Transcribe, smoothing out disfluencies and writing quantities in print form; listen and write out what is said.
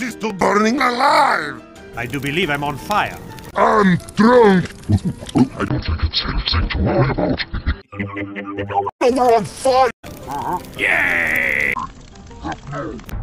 is to burning alive! I do believe I'm on fire. I'm drunk! I don't think it's anything to worry about. We're on fire! Yay!